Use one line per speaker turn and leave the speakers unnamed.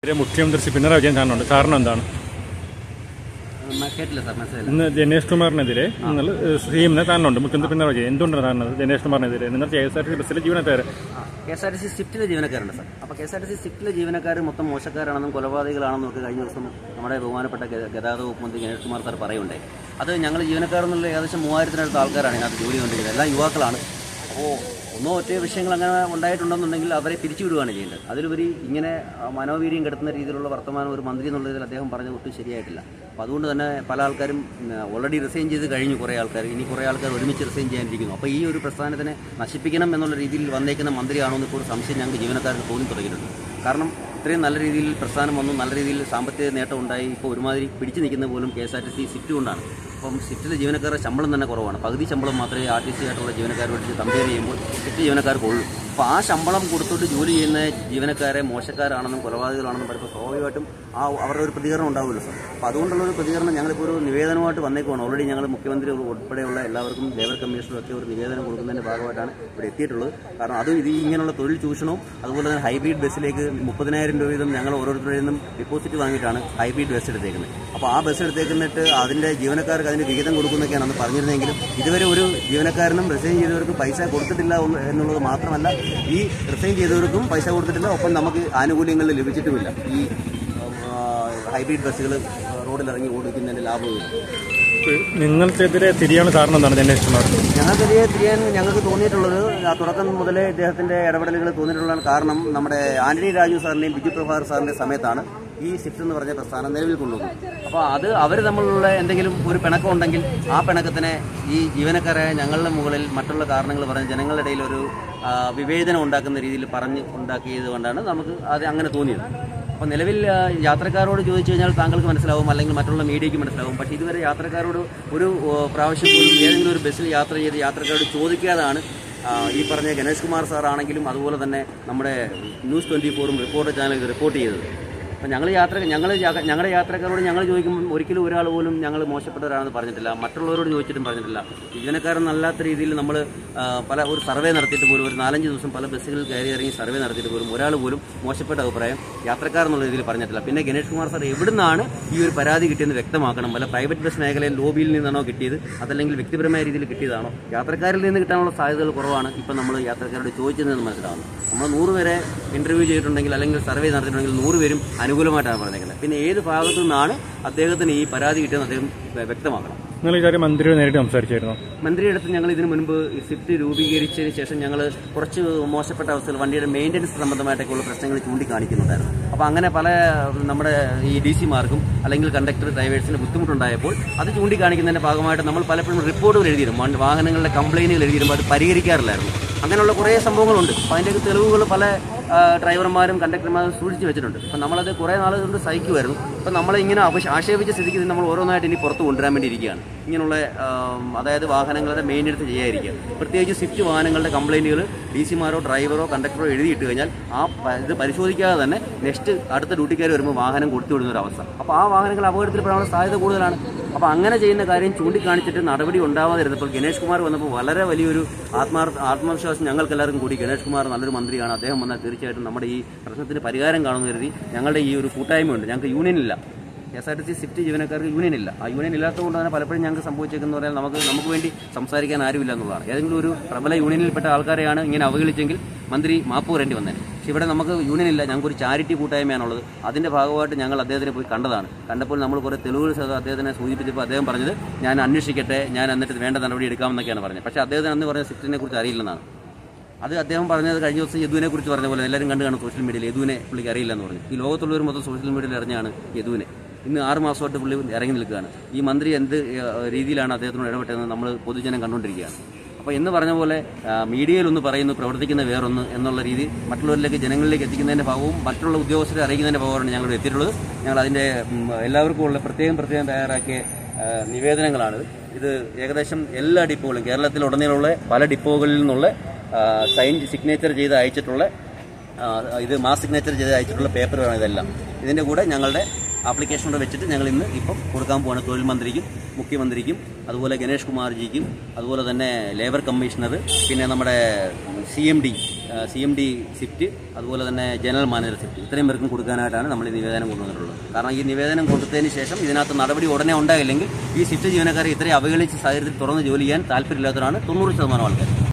മുഖ്യമന്ത്രി പിണറായി വിജയൻ കാണുന്നുണ്ട്. കാരണം എന്താണ്? ഇന്ന് ജനേഷ് കുമാറിനെതിരെ നിങ്ങൾ CM-നെ കാണുന്നുണ്ട്. മുഖ്യമന്ത്രി പിണറായി വിജയൻ എന്തുകൊണ്ടാണ് കാണുന്നത് ജനേഷ് കുമാറിനെതിരെ? നിങ്ങൾ KSRTC ബസ്സിലെ ജീവനക്കാർ,
KSRTC സ്വിഫ്റ്റിലെ ജീവനക്കാരുണ്ട് സാർ. അപ്പോൾ KSRTC സ്വിഫ്റ്റിലെ ജീവനക്കാർ മൊത്തം മോശക്കാരാണെന്നും കൊലപാതകളാണെന്നും ഒക്കെ കഴിഞ്ഞ ദിവസം നമ്മുടെ ബഹുമാനപ്പെട്ട ഗതാഗത വകുപ്പ് മന്ത്രി ജനേഷ് കുമാർ സാർ പറയുണ്ടായി. അത് ഞങ്ങൾ ജീവനക്കാരെന്നുള്ള ഏകദേശം 3000-നടുത്ത ആൾക്കാരാണ് ഇതിനകത്ത് ജോലി കൊണ്ടിരിക്കുന്നത്. എല്ലാം യുവാക്കളാണ്. അപ്പോൾ ഒന്നോ ഒറ്റ വിഷയങ്ങൾ അങ്ങനെ ഉണ്ടായിട്ടുണ്ടെന്നുണ്ടെങ്കിൽ അവരെ പിരിച്ചുവിടുകയാണ് ചെയ്യേണ്ടത്. അതിലുപരി ഇങ്ങനെ മനോവീര്യം കെടുത്തുന്ന രീതിയിലുള്ള വർത്തമാനം ഒരു മന്ത്രി എന്നുള്ളതിൽ അദ്ദേഹം പറഞ്ഞത് ഒട്ടും ശരിയായിട്ടില്ല. അപ്പോൾ അതുകൊണ്ട് തന്നെ പല ആൾക്കാരും ഓൾറെഡി റിസൈൻ ചെയ്ത് കഴിഞ്ഞു. കുറേ ആൾക്കാർ, ഇനി കുറേ ആൾക്കാർ ഒരുമിച്ച് റിസൈൻ ചെയ്യാനിരിക്കുന്നു. അപ്പോൾ ഈ ഒരു പ്രസ്ഥാനത്തിനെ നശിപ്പിക്കണം എന്നുള്ള രീതിയിൽ വന്നേക്കുന്ന മന്ത്രിയാണോ എന്ന് ഇപ്പോൾ സംശയം ഞങ്ങൾക്ക് ജീവനക്കാർക്ക് തോന്നി തുടങ്ങിയിട്ടുണ്ട്. കാരണം ഇത്രയും നല്ല രീതിയിൽ പ്രസ്ഥാനം വന്നു, നല്ല രീതിയിൽ സാമ്പത്തിക നേട്ടം ഉണ്ടായി. ഇപ്പോൾ ഒരുമാതിരി പിടിച്ചു നിൽക്കുന്ന പോലും KSRTC സ്വിഫ്റ്റ് കൊണ്ടാണ്. അപ്പം സ്വിഫ്റ്റിലെ ജീവനക്കാരുടെ ശമ്പളം തന്നെ കുറവാണ്. പകുതി ശമ്പളം മാത്രമേ RTC ആയിട്ടുള്ള ജീവനക്കാരോട് കമ്പയർ ചെയ്യുമ്പോൾ സ്വിഫ്റ്റ് ജീവനക്കാർക്ക് ഉള്ളൂ. അപ്പോൾ ആ ശമ്പളം കൊടുത്തിട്ട് ജോലി ചെയ്യുന്ന ജീവനക്കാരെ മോശക്കാരാണെന്നും കൊലപാതകളാണെന്നും പറയുമ്പോൾ സ്വാഭാവികമായിട്ടും അവരുടെ ഒരു പ്രതികരണം ഉണ്ടാവുമല്ലോ സാർ. അപ്പോൾ അതുകൊണ്ടുള്ള ഒരു പ്രതികരണം ഞങ്ങളിപ്പോൾ ഒരു നിവേദനമായിട്ട് വന്നേക്കുവാണ്. ഓൾറെഡി ഞങ്ങൾ മുഖ്യമന്ത്രി ഉൾപ്പെടെയുള്ള എല്ലാവർക്കും ലേബർ കമ്മീഷണറൊക്കെ ഒരു നിവേദനം കൊടുക്കുന്നതിൻ്റെ ഭാഗമായിട്ടാണ് ഇവിടെ എത്തിയിട്ടുള്ളത്. കാരണം അതും ഇത് ഇങ്ങനെയുള്ള തൊഴിൽ ചൂഷണവും അതുപോലെ തന്നെ ഹൈബ്രിഡ് ബസ്സിലേക്ക് 30,000 രൂപ വീതം ഞങ്ങൾ ഓരോരുത്തരിൽ നിന്നും ഡിപ്പോസിറ്റ് വാങ്ങിയിട്ടാണ് ഹൈബ്രിഡ് ബസ് എടുത്തേക്കുന്നത്. അപ്പോൾ ആ ബസ് എടുത്തേക്കുന്നിട്ട് അതിൻ്റെ ജീവനക്കാർക്ക് അതിന് വിഹിതം കൊടുക്കുന്നൊക്കെയാണ് അന്ന് പറഞ്ഞിരുന്നെങ്കിലും ഇതുവരെ ഒരു ജീവനക്കാരനും റിസൈൻ ചെയ്തവർക്ക് പൈസ കൊടുത്തിട്ടില്ല എന്നുള്ളത് മാത്രമല്ല, ഈ റിസൈൻ ചെയ്തവർക്കും പൈസ കൊടുത്തിട്ടില്ല, ഒപ്പം നമുക്ക് ആനുകൂല്യങ്ങൾ ലഭിച്ചിട്ടുമില്ല. ഈ ഹൈബ്രിഡ് ബസ്സുകൾ റോഡിലിറങ്ങി ഓടിക്കുന്നതിൻ്റെ ലാഭമില്ല.
നിങ്ങൾക്കെതിരെ തിരിയാണ് കാരണം എന്താണ് ജനേഷ് കുമാർ?
ഞങ്ങൾക്കെതിരെ തിരിയാൻ ഞങ്ങൾക്ക് തോന്നിയിട്ടുള്ളത് തുടക്കം മുതലേ ഇദ്ദേഹത്തിൻ്റെ ഇടപെടലുകൾ തോന്നിയിട്ടുള്ള കാരണം നമ്മുടെ ആന്റണി രാജു സാറിൻ്റെയും ബിജു പ്രഭാകർ സാറിൻ്റെ സമയത്താണ് ഈ സ്വിഫ്റ്റ് എന്ന് പറഞ്ഞ പ്രസ്ഥാനം നിലവിൽ കൊണ്ടുവന്നു. അപ്പോൾ അത് അവർ തമ്മിലുള്ള എന്തെങ്കിലും ഒരു പിണക്കം ഉണ്ടെങ്കിൽ ആ പിണക്കത്തിനെ ഈ ജീവനക്കാരായ ഞങ്ങളുടെ മുകളിൽ മറ്റുള്ള കാരണങ്ങൾ പറഞ്ഞ് ജനങ്ങളുടെ ഇടയിൽ ഒരു വിവേചനം ഉണ്ടാക്കുന്ന രീതിയിൽ പറഞ്ഞ് ഉണ്ടാക്കിയത് കൊണ്ടാണ് നമുക്ക് അത് അങ്ങനെ തോന്നിയത്. അപ്പോൾ നിലവിൽ യാത്രക്കാരോട് ചോദിച്ചു കഴിഞ്ഞാൽ താങ്കൾക്ക് മനസ്സിലാവും, അല്ലെങ്കിൽ മറ്റുള്ള മീഡിയയ്ക്ക് മനസ്സിലാവും. പക്ഷേ ഇതുവരെ യാത്രക്കാരോട് ഒരു പ്രാവശ്യം പോലും ഏതെങ്കിലും ഒരു ബസ്സിൽ യാത്ര ചെയ്ത് യാത്രക്കാരോട് ചോദിക്കാതാണ് ഈ പറഞ്ഞ ഗണേഷ് കുമാർ സാർ ആണെങ്കിലും അതുപോലെ തന്നെ നമ്മുടെ ന്യൂസ് 24-ഉം റിപ്പോർട്ടർ ചാനൽ റിപ്പോർട്ട് ചെയ്തത്. അപ്പം ഞങ്ങളുടെ യാത്രക്കാരോട് ഞങ്ങൾ ചോദിക്കുമ്പോൾ ഒരിക്കലും ഒരാൾ പോലും ഞങ്ങൾ മോശപ്പെട്ടവരാണെന്ന് പറഞ്ഞിട്ടില്ല. മറ്റുള്ളവരോട് ചോദിച്ചിട്ടും പറഞ്ഞിട്ടില്ല. ജീവനക്കാരെന്നല്ലാത്ത രീതിയിൽ നമ്മൾ ഒരു സർവേ നടത്തിയിട്ട് പോലും ഒരു 4-5 ദിവസം പല ബസ്സുകളിൽ കയറി ഇറങ്ങി സർവേ നടത്തിയിട്ട് പോലും ഒരാൾ പോലും മോശപ്പെട്ട അഭിപ്രായം യാത്രക്കാരെന്നുള്ള രീതിയിൽ പറഞ്ഞിട്ടില്ല. പിന്നെ ഗണേഷ് കുമാർ സാർ എവിടുന്നാണ് ഈ ഒരു പരാതി കിട്ടിയെന്ന് വ്യക്തമാക്കണം. വല്ല പ്രൈവറ്റ് ബസ് മേഖലയിൽ ലോബിയിൽ നിന്നാണോ കിട്ടിയത്, അതല്ലെങ്കിൽ വ്യക്തിപരമായ രീതിയിൽ കിട്ടിയതാണോ? യാത്രക്കാരിൽ നിന്ന് കിട്ടാനുള്ള സാധ്യതകൾ കുറവാണ്. ഇപ്പം നമ്മൾ യാത്രക്കാരോട് ചോദിച്ചതെന്ന് മനസ്സിലാവുന്നു. നമ്മൾ 100 പേരെ ഇന്റർവ്യൂ ചെയ്തിട്ടുണ്ടെങ്കിൽ അല്ലെങ്കിൽ സർവേ നടത്തിയിട്ടുണ്ടെങ്കിൽ 100 പേരും അനുകൂലമായിട്ടാണ് പറഞ്ഞേക്കുന്നത്. പിന്നെ ഏത് ഭാഗത്തു നിന്നാണ് അദ്ദേഹത്തിന് ഈ പരാതി കിട്ടിയെന്ന് അദ്ദേഹം വ്യക്തമാക്കണം.
നിങ്ങൾ ഈ കാര്യം മന്ത്രിയോട് നേരിട്ട് സംസാരിച്ചായിരുന്നു?
മന്ത്രിയുടെ അടുത്ത് ഞങ്ങൾ ഇതിനു മുൻപ് സ്വിഫ്റ്റ് രൂപീകരിച്ചതിന് ശേഷം ഞങ്ങൾ കുറച്ച് മോശപ്പെട്ട അവസ്ഥയിൽ വണ്ടിയുടെ മെയിൻ്റനൻസ് സംബന്ധമായിട്ടൊക്കെയുള്ള പ്രശ്നങ്ങൾ ചൂണ്ടിക്കാണിക്കുന്നുണ്ടായിരുന്നു. അപ്പോൾ അങ്ങനെ പല നമ്മുടെ ഈ DC-മാർക്കും അല്ലെങ്കിൽ കണ്ടക്ടർ ഡ്രൈവേഴ്സിന് ബുദ്ധിമുട്ടുണ്ടായപ്പോൾ അത് ചൂണ്ടിക്കാണിക്കുന്നതിൻ്റെ ഭാഗമായിട്ട് നമ്മൾ പലപ്പോഴും റിപ്പോർട്ടുകൾ എഴുതിയിരുന്നു. വാഹനങ്ങളുടെ കംപ്ലയിൻറ്റുകൾ എഴുതിയിരുമ്പോൾ അത് പരിഹരിക്കാറില്ലായിരുന്നു. അങ്ങനെയുള്ള കുറേ സംഭവങ്ങളുണ്ട്. അപ്പോൾ അതിൻ്റെയൊക്കെ തെളിവുകൾ പല ഡ്രൈവർമാരും കണ്ടക്ടർമാരും സൂക്ഷിച്ച് വെച്ചിട്ടുണ്ട്. അപ്പം നമ്മളത് കുറേ നാൾ കൊണ്ട് സഹിക്കുമായിരുന്നു. അപ്പം നമ്മളിങ്ങനെ ആക്ഷേപിച്ച സ്ഥിതിക്ക് നമ്മൾ ഓരോന്നായിട്ട് ഇനി പുറത്ത് കൊണ്ടുവരാൻ വേണ്ടി ഇരിക്കുകയാണ്. ഇങ്ങനെയുള്ള അതായത് വാഹനങ്ങളുടെ മെയിൻ്റനൻസ് ചെയ്യാതിരിക്കുക. പ്രത്യേകിച്ച് സ്വിഫ്റ്റ് വാഹനങ്ങളുടെ കംപ്ലയിൻറ്റുകൾ DC-മാരോ ഡ്രൈവറോ കണ്ടക്ടറോ എഴുതിയിട്ട് കഴിഞ്ഞാൽ ഇത് പരിശോധിക്കാതെ തന്നെ നെക്സ്റ്റ് അടുത്ത ഡ്യൂട്ടിക്കാർ വരുമ്പോൾ വാഹനം കൊടുത്തു വിടുന്ന ഒരു അവസ്ഥ. അപ്പോൾ ആ വാഹനങ്ങൾ അപകടത്തിൽപ്പെടാനുള്ള സാധ്യത കൂടുതലാണ്. അപ്പോൾ അങ്ങനെ ചെയ്യുന്ന കാര്യം ചൂണ്ടിക്കാണിച്ചിട്ട് നടപടി ഉണ്ടാവാതിരുന്നപ്പോൾ ഗണേഷ് കുമാർ വന്നപ്പോൾ വളരെ വലിയൊരു ആത്മവിശ്വാസം ഞങ്ങൾക്ക് എല്ലാവർക്കും കൂടി. ഗണേഷ് കുമാർ നല്ലൊരു മന്ത്രിയാണ്, അദ്ദേഹം വന്നാൽ തീർച്ചയായിട്ടും നമ്മുടെ ഈ പ്രശ്നത്തിന് പരിഹാരം കാണുമെന്ന് കരുതി ഞങ്ങളുടെ ഈ ഒരു കൂട്ടായ്മയുണ്ട്. ഞങ്ങൾക്ക് യൂണിയനില്ല. KSRTC സ്വിഫ്റ്റ് ജീവനക്കാർക്ക് യൂണിയനില്ല. ആ യൂണിയൻ ഇല്ലാത്തതുകൊണ്ട് തന്നെ പലപ്പോഴും ഞങ്ങൾക്ക് സംഭവിച്ചേക്കെന്ന് പറഞ്ഞാൽ നമുക്ക് വേണ്ടി സംസാരിക്കാൻ ആരുമില്ല എന്നുള്ളതാണ്. ഏതെങ്കിലും ഒരു പ്രബല യൂണിയനിൽപ്പെട്ട ആൾക്കാരെയാണ് ഇങ്ങനെ അവഗണിച്ചെങ്കിൽ മന്ത്രി മാപ്പ് പറയേണ്ടി വന്നേനെ. പക്ഷേ ഇവിടെ നമുക്ക് യൂണിയനില്ല. ഞങ്ങൾക്കൊരു ചാരിറ്റി കൂട്ടായ്മയാണുള്ളത്. അതിൻ്റെ ഭാഗമായിട്ട് ഞങ്ങൾ അദ്ദേഹത്തിനെ പോയി കണ്ടപ്പോൾ നമ്മൾ കുറേ തെളിവുകൾ അദ്ദേഹത്തിനെ സൂചിപ്പിച്ചപ്പോൾ അദ്ദേഹം പറഞ്ഞത് ഞാൻ അന്വേഷിക്കട്ടെ, ഞാൻ എന്നിട്ട് വേണ്ട നടപടി എടുക്കാമെന്നൊക്കെയാണ് പറഞ്ഞത്. പക്ഷേ അദ്ദേഹത്തിന് അന്ന് പറഞ്ഞ സ്വിഫ്റ്റിനെ കുറിച്ച് അറിയില്ലെന്നാണ്. അത് അദ്ദേഹം പറഞ്ഞത് കഴിഞ്ഞ ദിവസം യദുവിനെ കുറിച്ച് പറഞ്ഞ പോലെ എല്ലാവരും കണ്ടു കാണും സോഷ്യൽ മീഡിയയിൽ. യദുവിനെ പുള്ളിക്ക് അറിയില്ലെന്ന് പറഞ്ഞു. ഈ ലോകത്തുള്ളവർ മൊത്തം സോഷ്യൽ മീഡിയയിൽ അറിഞ്ഞാണ് യദുവിനെ. ഇന്ന് 6 മാസമായിട്ട് പുള്ളി ഇറങ്ങി നിൽക്കുകയാണ്. ഈ മന്ത്രി എന്ത് രീതിയിലാണ് അദ്ദേഹത്തിനോട് ഇടപെട്ടതെന്ന് നമ്മൾ പൊതുജനം കണ്ടുകൊണ്ടിരിക്കുകയാണ്. അപ്പോൾ എന്ന് പറഞ്ഞ പോലെ മീഡിയയിലൊന്ന് പറയുന്നു, പ്രവർത്തിക്കുന്ന വേറൊന്ന് എന്നുള്ള രീതി മറ്റുള്ളവരിലേക്ക് ജനങ്ങളിലേക്ക് എത്തിക്കുന്നതിൻ്റെ ഭാഗവും മറ്റുള്ള ഉദ്യോഗസ്ഥരെ അറിയിക്കുന്നതിൻ്റെ ഭാഗമാണ് ഞങ്ങൾ എത്തിയിട്ടുള്ളത്. ഞങ്ങൾ അതിൻ്റെ എല്ലാവർക്കും ഉള്ള പ്രത്യേകം തയ്യാറാക്കിയ നിവേദനങ്ങളാണ് ഇത്. ഏകദേശം എല്ലാ ഡിപ്പോകളും കേരളത്തിലുടനീളമുള്ള പല ഡിപ്പോകളിൽ നിന്നുള്ള സിഗ്നേച്ചർ ചെയ്ത് അയച്ചിട്ടുള്ള ഇത് മാസ് സിഗ്നേച്ചർ ചെയ്ത് അയച്ചിട്ടുള്ള പേപ്പറുകളാണ് ഇതെല്ലാം. ഇതിൻ്റെ കൂടെ ഞങ്ങളുടെ ആപ്ലിക്കേഷനോടെ വെച്ചിട്ട് ഞങ്ങൾ ഇപ്പോൾ കൊടുക്കാൻ പോവാണ് തൊഴിൽ മന്ത്രിക്കും മുഖ്യമന്ത്രിക്കും അതുപോലെ ഗണേഷ് കുമാർജിക്കും അതുപോലെ തന്നെ ലേബർ കമ്മീഷണർ പിന്നെ നമ്മുടെ CMD CMD ഷിഫ്റ്റ്, അതുപോലെ തന്നെ ജനറൽ മാനേജർ ഷിഫ്റ്റ്, ഇത്രയും പേർക്കും കൊടുക്കാനായിട്ടാണ് നമ്മൾ ഈ നിവേദനം കൊണ്ടുവന്നിട്ടുള്ളത്. കാരണം ഈ നിവേദനം കൊടുത്തതിന് ശേഷം ഇതിനകത്ത് നടപടി ഉടനെ ഉണ്ടായില്ലെങ്കിൽ ഈ ഷിഫ്റ്റ് ജീവനക്കാരെ ഇത്രയും അവഹേളിച്ച സാഹചര്യത്തിൽ തുറന്ന് ജോലി ചെയ്യാൻ താല്പര്യമില്ലാത്തവരാണ് 90% ആൾക്കാർ.